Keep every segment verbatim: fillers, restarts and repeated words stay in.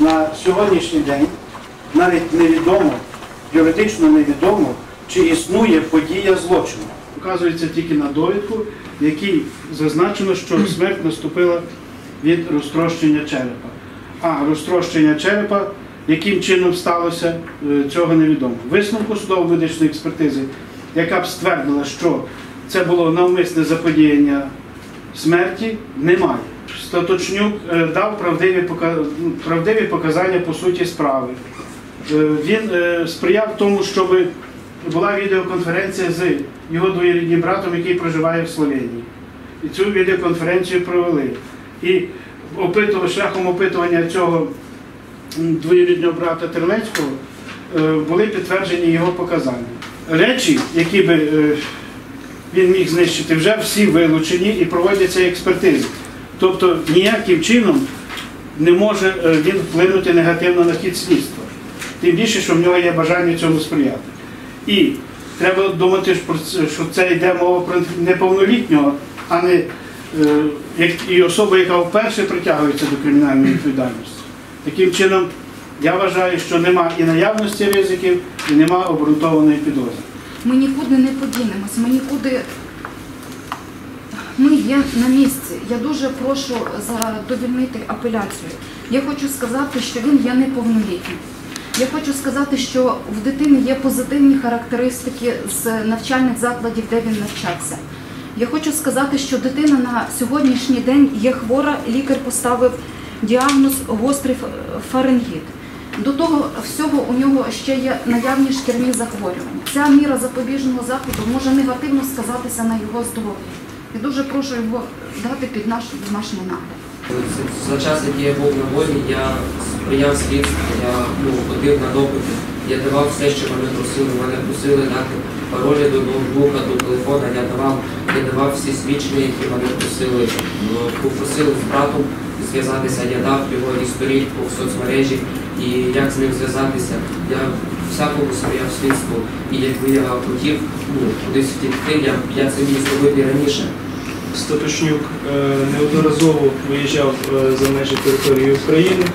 на сьогоднішній день навіть невідомо, юридично невідомо, чи існує подія злочину. Вказується тільки на довідку, в якій зазначено, що смерть наступила від розтрощення черепа. А розтрощення черепа, яким чином сталося, цього невідомо. Висновку судово-медичної експертизи, яка б ствердила, що це було навмисне заподіяння смерті, немає. Статочнюк дав правдиві, правдиві показання по суті справи. Він сприяв тому, щоб була відеоконференція з його двоюрідним братом, який проживає в Словенії. І цю відеоконференцію провели. І опитував, шляхом опитування цього двоюрідного брата Терлецького були підтверджені його показання. Речі, які би він міг знищити, вже всі вилучені і проводяться експертизи. Тобто ніяким чином не може він вплинути негативно на хід слідства. Тим більше, що в нього є бажання цьому сприяти. І треба думати, що це йде мова про неповнолітнього, а не як і особа, яка вперше притягується до кримінальної відповідальності. Таким чином, я вважаю, що нема і наявності ризиків, і нема обґрунтованої підозри. Ми нікуди не подінемось, ми нікуди... Ми є на місці. Я дуже прошу задовольнити апеляцію. Я хочу сказати, що він є неповнолітнім. Я хочу сказати, що в дитини є позитивні характеристики з навчальних закладів, де він навчався. Я хочу сказати, що дитина на сьогоднішній день є хвора, лікар поставив діагноз гострий фарингіт. До того всього у нього ще є наявні шкірні захворювання. Ця міра запобіжного заходу може негативно сказатися на його здоров'ї. Я дуже прошу його дати під наш домашній нагляд. За час, який я був на волі, я сприяв слідству, я ну, ходив на допити, я давав все, що мене просили. Мене просили дати паролі до ноутбука, до телефона, я давав, я давав всі свідчення, які мене просили. Попросили з братом зв'язатися, я дав його історійку в соцмережі і як з ним зв'язатися. Я всякому сприяв слідству. І якби я хотів ну, кудись втікти, я, я це міг зробити раніше. Статочнюк неодноразово виїжджав за межі території України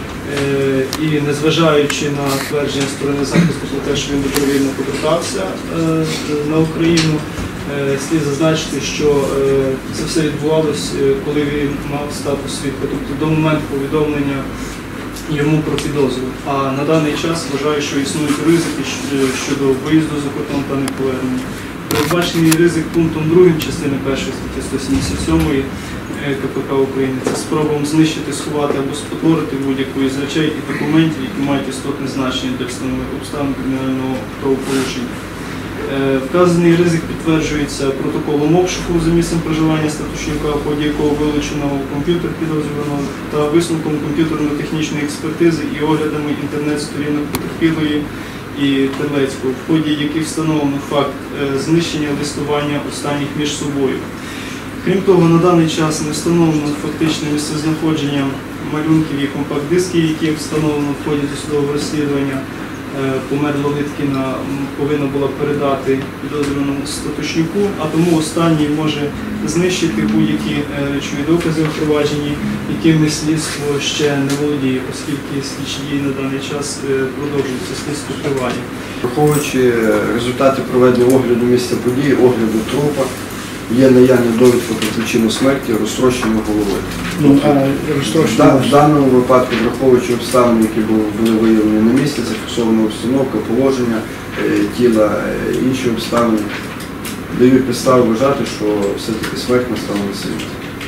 і, незважаючи на твердження сторони захисту про те, що він добровільно повертався на Україну, слід зазначити, що це все відбувалося, коли він мав статус свідка, тобто до моменту повідомлення йому про підозру. А на даний час вважаю, що існують ризики щодо виїзду за кордон та неповернення. Передбачений ризик пунктом другим частини першої статті сто сімдесят сьомої Ка Пе Ка України – це спробом знищити, сховати або спотворити будь-яку із речей і документів, які мають істотне значення для встановлення обставин кримінального правопорушення. Вказаний ризик підтверджується протоколом обшуку за місцем проживання Статочнюка, в ході якого вилучено комп'ютер підозрюваного, та висновком комп'ютерно-технічної експертизи і оглядами інтернет-сторінок потерпілої і Терлецького, в ході яких встановлено факт знищення листування останніх між собою. Крім того, на даний час не встановлено фактичне місцезнаходження малюнків і компакт-дисків, які встановлено в ході досудового розслідування. Померла Литкіна повинна була передати підозрюваному Статочнюку, а тому останній може знищити будь-які речові докази у провадженні, якими слідство ще не володіє, оскільки слідчі дії на даний час продовжуються, слідство триває. Враховуючи результати проведення огляду місця події, огляду трупа, є наявні довідка про причину смерті, розтрощення голови. Ну, а розтрощення... В даному випадку, враховуючи обставини, які були виявлені на місці, зафіксована обстановка, положення тіла, інші обставини, дають підставу вважати, що все-таки смерть настала на світі.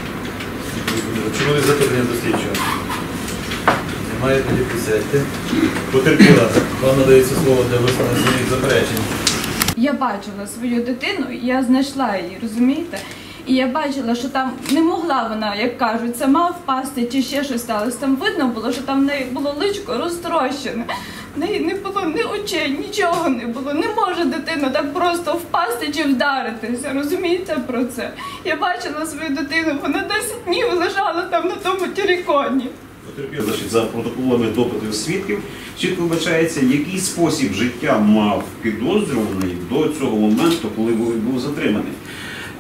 Чому ви запитання до слідчого? Немає тоді присядьте. Потерпіла, вам надається слово для висловлення своїх заперечень. Я бачила свою дитину, я знайшла її, розумієте? І я бачила, що там не могла вона, як кажуть, сама впасти чи ще щось сталося. Там видно було, що там в неї було личко розтрощене. В неї не було ні очей, нічого не було. Не може дитина так просто впасти чи вдаритися, розумієте про це? Я бачила свою дитину, вона десять днів лежала там на тому териконі. За протоколами допитів свідків чітко вбачається, який спосіб життя мав підозрюваний до цього моменту, коли він був затриманий.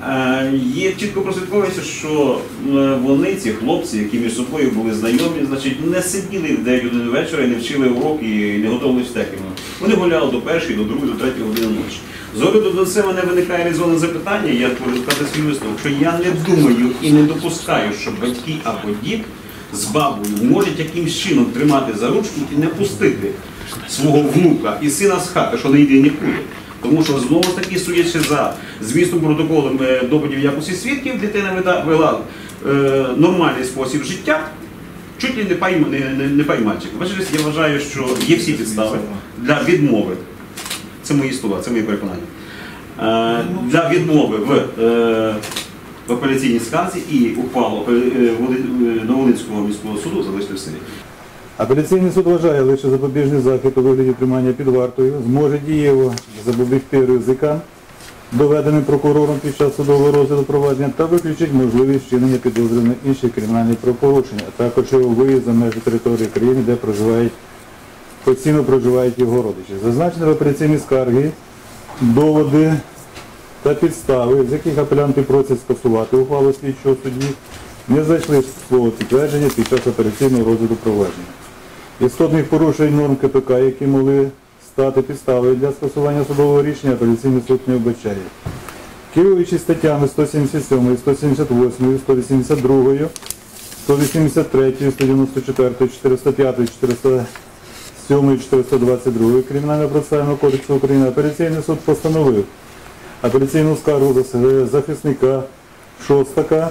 Е, Є чітко прослідковується, що е, вони, ці хлопці, які між собою були знайомі, значить, не сиділи в дев'ять годин вечора і не вчили уроки і не готувалися техніку. Вони гуляли до першої, до другої, до третьої години ночі. З огляду до цього мене виникає резонне запитання, я хочу сказати свій висновок, що я не думаю і не допускаю, що батьки або дід з бабою можуть якимсь чином тримати за ручку і не пустити свого внука і сина з хати, що не йде нікуди. Тому що, знову ж таки, судячи за змістом протоколу допитів в якості свідків, дитина веда- вела е, нормальний спосіб життя, чуть ли не пай, не, не, не паймальчик. Бачите, я вважаю, що є всі підстави для відмови. Це мої слова, це мої переконання. Е, для відмови в, е, в апеляційній скарзі і ухвалу е, Воли- Новолинського міського суду залишити в силі. Апеляційний суд вважає, лише запобіжний захід у вигляді тримання під вартою зможе дієво запобігти ризикам, доведеним прокурором під час судового розгляду провадження, та виключить можливість вчинення підозри на інші кримінальні правопорушення, а також його виїзд за межі території країни, де проживають, постійно проживають його родичі. Зазначені в апеляційній скаргі доводи та підстави, з яких апелянти просять скасувати ухвалу слідчого судді, не зайшли слово підтвердження під час операційного розгляду провадження. Істотних порушень норм ка пе ка, які могли стати підставою для скасування судового рішення, апеляційний суд не вбачає. Керуючись статтями сто сімдесят сьомою, сто сімдесят восьмою, сто вісімдесят другою, сто вісімдесят третьою, сто дев'яносто четвертою, чотириста п'ятою, чотириста сьомою, чотириста двадцять другою Кримінального процесуального кодексу України, апеляційний суд постановив апеляційну скаргу захисника Шостака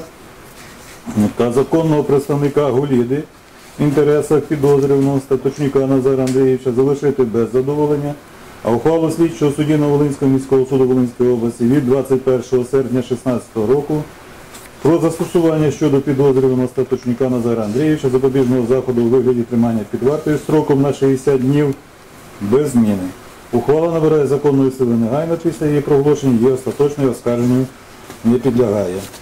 та законного представника Гуліди в інтересах підозрюваного Статочника Назара Андрійовича залишити без задоволення, а ухвалу слідчого судді Новолинського міського суду Волинської області від двадцять першого серпня дві тисячі шістнадцятого року про застосування щодо підозрюваного Статочника Назара Андрійовича запобіжного заходу у вигляді тримання під вартою строком на шістдесят днів без зміни. Ухвала набирає законної сили негайно після її проголошення, є остаточною, оскарженню не підлягає.